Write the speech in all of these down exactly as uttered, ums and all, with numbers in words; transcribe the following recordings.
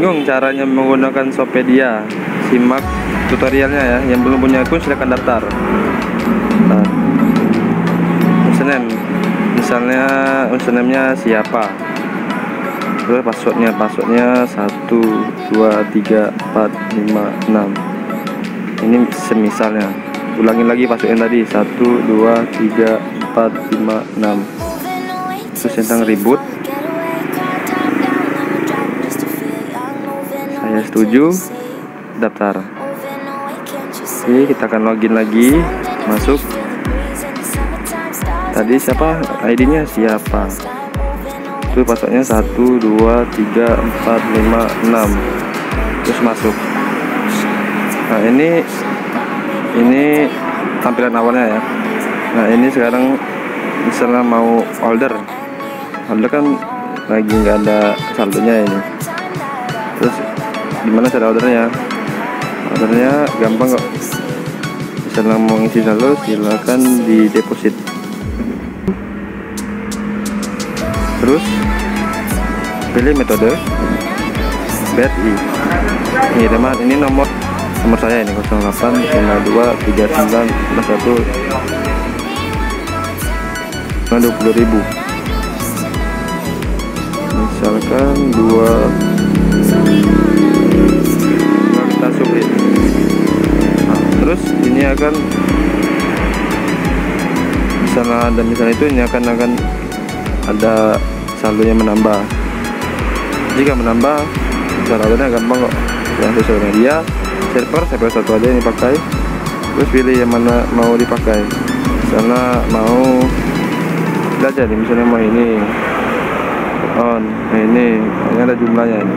bingung caranya menggunakan Shopee, simak tutorialnya ya. Yang belum punya akun silahkan daftar. Nah, username, misalnya username-nya siapa, terus passwordnya passwordnya satu dua tiga empat lima enam. Ini semisalnya, ulangin lagi passwordnya tadi satu dua tiga empat lima enam. Terus tentang ribut, saya setuju, daftar. Oke, kita akan login lagi, masuk. Tadi siapa, I D-nya siapa, itu passwordnya satu dua tiga empat lima enam. Terus masuk. Nah, ini ini tampilan awalnya ya. Nah, ini sekarang misalnya mau order order kan lagi nggak ada saldonya ini. Terus gimana cara ordernya? Ordernya gampang kok. Misalnya mau ngisi saldo, silakan di deposit. Terus pilih metode B R I. Ini teman, ini nomor nomor saya ini nol delapan lima dua tiga sembilan satu dua puluh ribu. Misalkan dua, kita submit. Nah, terus ini akan misalnya ada misalnya itu ini akan akan ada saldonya menambah. Jika menambah, cara ordernya gampang kok. Yang sosial media, server, server satu aja ini pakai. Terus pilih yang mana mau dipakai. Misalnya mau belajar nih, misalnya mau ini on, nah ini, ini ada jumlahnya ini.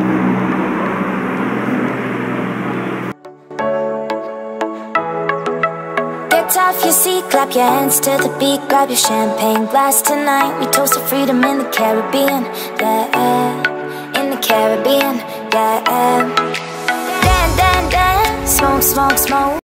Off your seat, clap your hands to the beat, grab your champagne glass tonight. We toast to freedom in the Caribbean, yeah, in the Caribbean, yeah. Dan, dan, dan, smoke, smoke, smoke.